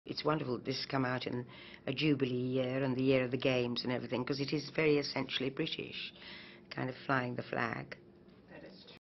It's wonderful that this has come out in a Jubilee year and the year of the Games and everything, because it is very essentially British, kind of flying the flag.